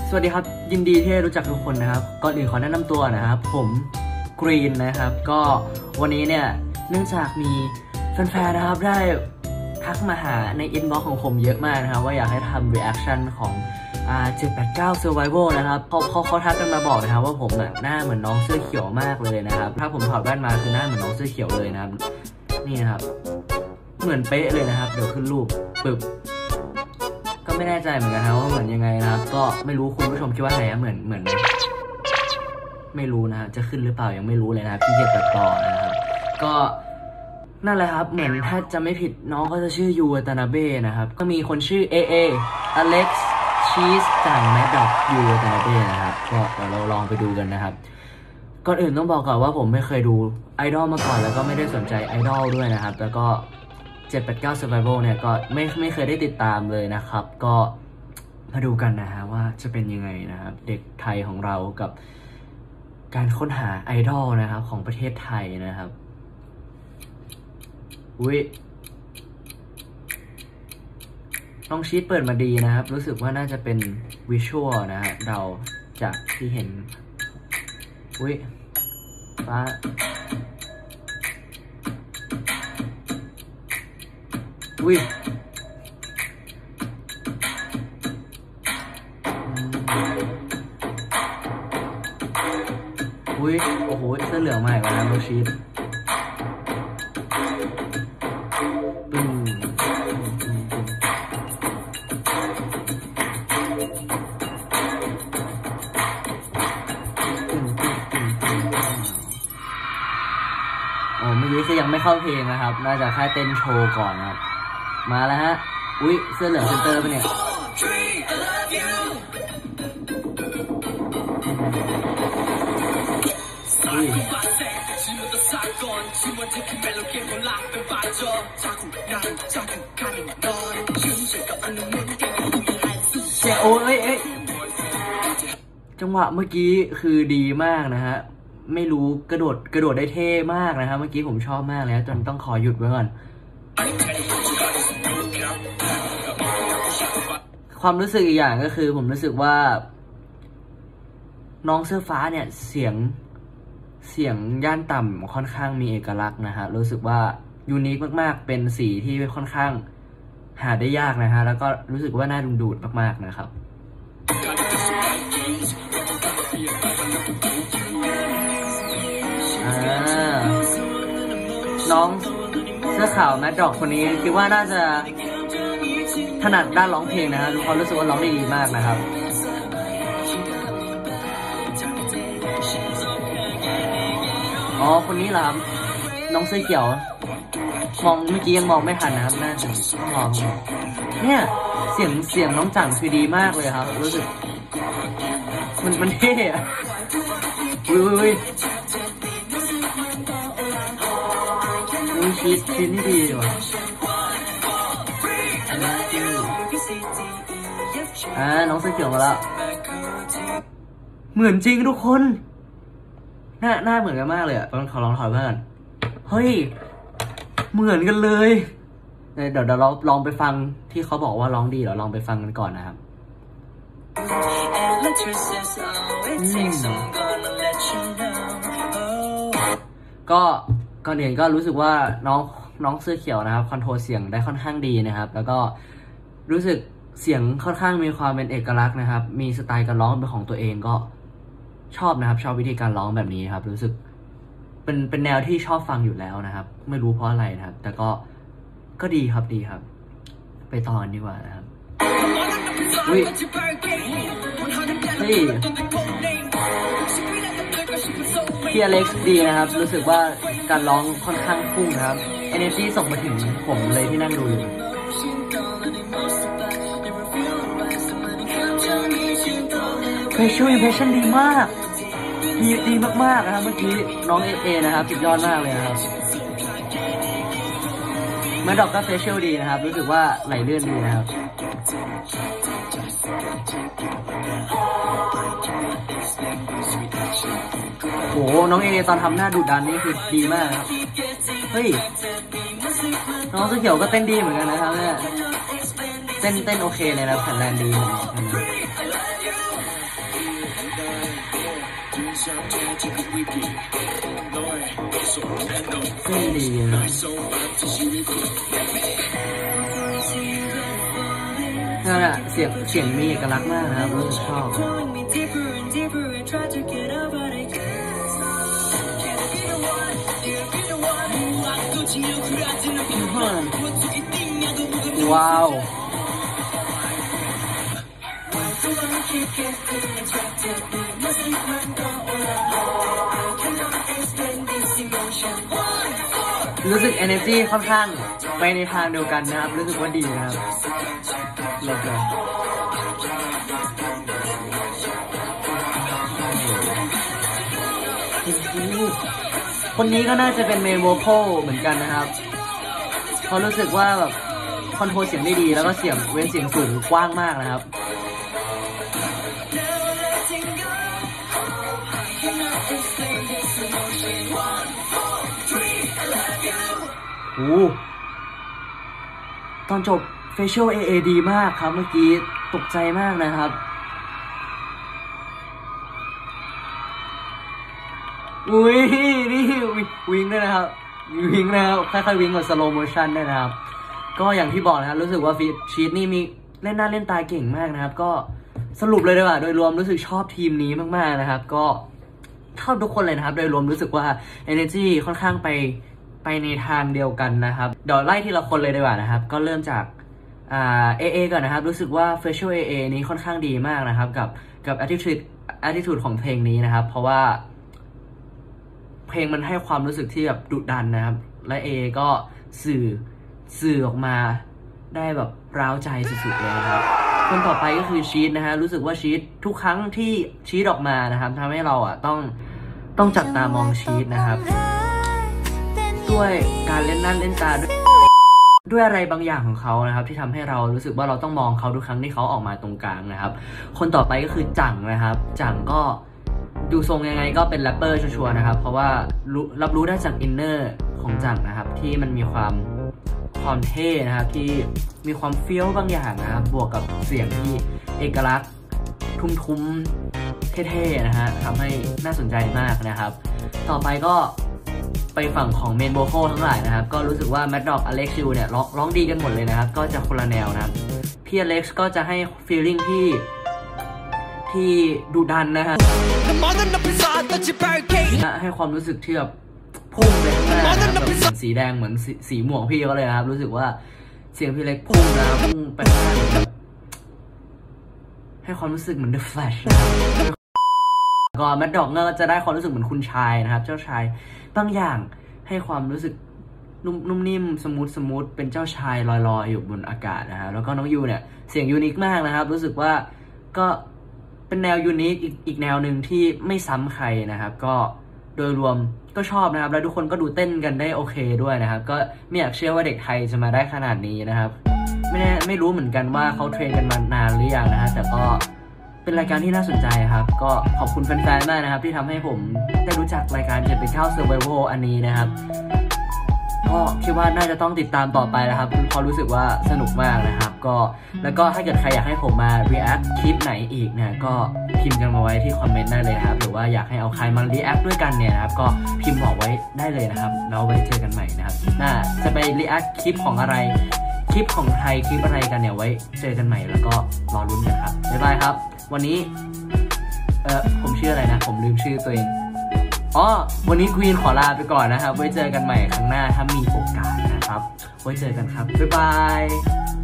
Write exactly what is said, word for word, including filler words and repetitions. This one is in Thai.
สวัสดีครับยินดีที่ได้รู้จักทุกคนนะครับก่อนอื่นขอแนะนำตัวนะครับผมกรีนนะครับก็วันนี้เนี่ยเนื่องจากมีแฟนๆนะครับได้ทักมาหาในอินบ็อกซ์ของผมเยอะมากนะครับว่าอยากให้ทำรีแอคชั่นของอ่าเจ็ดแปดเก้า Survival นะครับเขาเขาเขาทักกันมาบอกนะครับว่าผมน่ะหน้าเหมือนน้องเสื้อเขียวมากเลยนะครับถ้าผมถอดแว่นมาคือหน้าเหมือนน้องเสื้อเขียวเลยนะครับนี่นะครับเหมือนเป๊ะเลยนะครับเดี๋ยวขึ้นรูปปึ๊บก็ไม่แน่ใจเหมือนกันนะว่าเหมือนยังไงนะครับก็ไม่รู้คุณผู้ชมคิดว่าไงเหมือนเหมือนไม่รู้นะครับจะขึ้นหรือเปล่ายังไม่รู้เลยนะครับที่เกียรตัดต่อนะครับก็นั่นแหละครับเหมือนถ้าจะไม่ผิดน้องเขาจะชื่อยูตานาเบ้นะครับก็มีคนชื่อเอเออเล็กซ์ชีสจังแมดด็อกยูตานาเบ้นะครับก็เดี๋ยวเราลองไปดูกันนะครับก่อนอื่นต้องบอกก่อนว่าผมไม่เคยดูไอดอลมาก่อนแล้วก็ไม่ได้สนใจไอดอลด้วยนะครับแล้วก็เจ็ดแปดเก้า Survival เนี่ยก็ไม่ไม่เคยได้ติดตามเลยนะครับก็มาดูกันนะฮะว่าจะเป็นยังไงนะครับเด็กไทยของเรากับการค้นหาไอดอลนะครับของประเทศไทยนะครับอุ้ยน้องชีทเปิดมาดีนะครับรู้สึกว่าน่าจะเป็นวิชวลนะฮะเราจากที่เห็นอุ้ยฟ้าอุ้ยอุ้ยโอ้โหเสื้อเหลืองใหม่กว่านะน้องชีทปึ้งอ๋อเมื่อกี้คือยังไม่เข้าเพลงนะครับน่าจะแค่เต้นโชว์ก่อนนะครับมาแล้วฮะอุ้ยเสื้อเหลืองเซนเตอร์ปะเนี่ยอุ้ยเจ้าโอ้ยเอ้ยจังหวะเมื่อกี้คือดีมากนะฮะไม่รู้กระโดดกระโดดได้เท่มากนะฮะเมื่อกี้ผมชอบมากเลยจนต้องขอหยุดไว้ก่อนความรู้สึกอีกอย่างก็คือผมรู้สึกว่าน้องเสื้อฟ้าเนี่ยเสียงเสียงย่านต่ำค่อนข้างมีเอกลักษณ์นะฮะรู้สึกว่ายูนิคมากๆเป็นสีที่ค่อนข้างหาได้ยากนะฮะแล้วก็รู้สึกว่าน่าดึงดูดมากๆนะครับน้องเสื้อขาวแมดด็อกคนนี้คิดว่าน่าจะถนัดด้านร้องเพลงนะฮะเขารู้สึกว่าร้องได้ดีมากนะครับอ๋อคนนี้เหรอครับน้องเสื้อเขียวมองเมื่อกี้ยังมองไม่ทันนะครับน่าจะต้องมองเนี่ยเสียงเสียงน้องจังคือดีมากเลยครับรู้สึกมันมันเท่อะอุ้ยอุ้ยชีสชีสนี่ดีว่ะอ่าน้องเสื้อเขียวมาแล้วเหมือนจริงทุกคนหน้าหน้าเหมือนกันมากเลยอ่ะต้องขอลองถอยเพื่อนเฮ้ยเหมือนกันเลยเดี๋ยวเดี๋ยวเราลองไปฟังที่เขาบอกว่าร้องดีเดี๋ยวลองไปฟังกันก่อนนะครับก็ก่อนอื่นก็รู้สึกว่าน้องน้องเสื้อเขียวนะครับคอนโทรลเสียงได้ค่อนข้างดีนะครับแล้วก็รู้สึกเสียงค่อนข้างมีความเป็นเอกลักษณ์นะครับมีสไตล์การร้องเป็นของตัวเองก็ชอบนะครับชอบวิธีการร้องแบบนี้ครับรู้สึกเป็นเป็นแนวที่ชอบฟังอยู่แล้วนะครับไม่รู้เพราะอะไรนะครับแต่ก็ก็ดีครับดีครับไปต่อกันดีกว่านะครับอุ้ยเฮ้ยพี่อเล็กซ์ดีนะครับรู้สึกว่าการร้องค่อนข้างพุ่งนะครับ energy ส่งมาถึงผมเลยที่นั่งดูอยู่facial impression ดีมากดีดีมากๆนะครับเมื่อกี้น้องเอเอนะครับสุดยอดมากเลยนะครับแมดด็อกก็ facial ดีนะครับรู้สึกว่าไหลเลื่อนดีนะครับโอ้โหน้องเอตอนทำหน้าดุดันนี่คือดีมากครับเฮ้ยน้องเสื้อเขียวก็เต้นดีเหมือนกันนะครับเนี่ยเต้นเต้นโอเคเลยนะแข็งแรงดีเส้นดีนะนั่นแหละเสียงเสียงมีเอกลักษณ์มากนะครับรู้สึกชอบว้าวรู้สึก energy ค่อนข้างไปในทางเดียวกันนะครับรู้สึกว่าดีนะครับเลยเลยคนนี้ก็น่าจะเป็นเมนโวคอลเหมือนกันนะครับเพราะรู้สึกว่าแบบคอนโทรลเสียงได้ดีแล้วก็เสียงเว้นเสียงสูงกว้างมากนะครับโอ้ตอนจบ Facial เอ เอ ดีมากครับเมื่อกี้ตกใจมากนะครับอุ้ยนี่วิ่งด้วยนะครับวิ่งนะครับค่อยๆวิ่งกับ slow motion ด้วยนะครับก็อย่างที่บอกนะครับรู้สึกว่าฟีชีตนี่มีเล่นหน้าเล่นตาเก่งมากนะครับก็สรุปเลยดีกว่าโดยรวมรู้สึกชอบทีมนี้มากๆนะครับก็ชอบทุกคนเลยนะครับโดยรวมรู้สึกว่า energy ค่อนข้างไปไปในทางเดียวกันนะครับเดี๋ยวไล่ทีละคนเลยดีกว่านะครับก็เริ่มจากอ่า เอ เอ ก่อนนะครับรู้สึกว่า Facial เอ เอ นี้ค่อนข้างดีมากนะครับกับกับ attitude attitude ของเพลงนี้นะครับเพราะว่าเพลงมันให้ความรู้สึกที่แบบดุดันนะครับและเอก็สื่อสื่อออกมาได้แบบร้าวใจสุดๆเลยนะครับคนต่อไปก็คือชีทนะฮะรู้สึกว่าชีททุกครั้งที่ชีทออกมานะครับทำให้เราอ่ะต้องต้องจับตามองชีทนะครับด้วยการเล่นหน้าเล่นตาด้วยด้วยอะไรบางอย่างของเขานะครับที่ทำให้เรารู้สึกว่าเราต้องมองเขาทุกครั้งที่เขาออกมาตรงกลางนะครับคนต่อไปก็คือจังนะครับจังก็ดูทรงยังไงก็เป็นแรปเปอร์ชัวร์ๆนะครับเพราะว่ารับรู้ได้จากอินเนอร์ของจังนะครับที่มันมีความความเท่นะครับที่มีความเฟี้ยวบางอย่างนะครับบวกกับเสียงที่เอกลักษณ์ทุ้มๆเท่ๆนะฮะทำให้น่าสนใจมากนะครับต่อไปก็ไปฝั่งของเมนโวคอลทั้งหลายนะครับก็รู้สึกว่าแมดด็อกอเล็กซิลเนี่ยร้องร้องดีกันหมดเลยนะครับก็จะคนละแนวนะครับพี่อเล็กซ์ก็จะให้ฟีลลิ่งที่ที่ดุดันนะฮะให้ความรู้สึกที่แบบพุ่งไปข้างหน้าแบบสีแดงเหมือนสีหมวกพี่ก็เลยนะครับรู้สึกว่าเสียงพี่เล็กพุ่งนะพุ่งไปข้างหน้าให้ความรู้สึกเหมือน The Flash ก็แมดด็อกก็จะได้ความรู้สึกเหมือนคุณชายนะครับเจ้าชายบางอย่างให้ความรู้สึกนุ่มนิ่มสมูทสมูทเป็นเจ้าชายลอยๆอยู่บนอากาศนะฮะแล้วก็น้องยูเนี่ยเสียงยูนิคมากนะครับรู้สึกว่าก็เป็นแนวยูนิคอีกอีกแนวหนึ่งที่ไม่ซ้ำใครนะครับก็โดยรวมก็ชอบนะครับแล้วทุกคนก็ดูเต้นกันได้โอเคด้วยนะครับก็ไม่อยากเชื่อว่าเด็กไทยจะมาได้ขนาดนี้นะครับไม่แน่ไม่รู้เหมือนกันว่าเขาเทรนกันมานานหรือยังนะฮะแต่ก็เป็นรายการที่น่าสนใจครับก็ขอบคุณแฟนๆมากนะครับที่ทำให้ผมได้รู้จักรายการเจ็ดเป็นเก้า Survival อันนี้นะครับก็คิดว่าน่าจะต้องติดตามต่อไปนะครับเพราะรู้สึกว่าสนุกมากนะครับก็แล้วก็ถ้าเกิดใครอยากให้ผมมา react คลิปไหนอีกเนี่ยก็พิมพ์กันมาไว้ที่คอมเมนต์ได้เลยครับหรือว่าอยากให้เอาใครมา react ด้วยกันเนี่ยนะครับก็พิมพ์บอกไว้ได้เลยนะครับแล้วไว้เจอกันใหม่นะครับน่าจะไป react คลิปของอะไรคลิปของใครคลิปอะไรกันเนี่ยไว้เจอกันใหม่แล้วก็รอรุ้นกันครับบ๊ายบายครับวันนี้เออผมชื่ออะไรนะผมลืมชื่อตัวเองอ๋อวันนี้ควีนขอลาไปก่อนนะครับไว้เจอกันใหม่ครั้งหน้าถ้ามีโอกาสนะครับไว้เจอกันครับบ๊ายบาย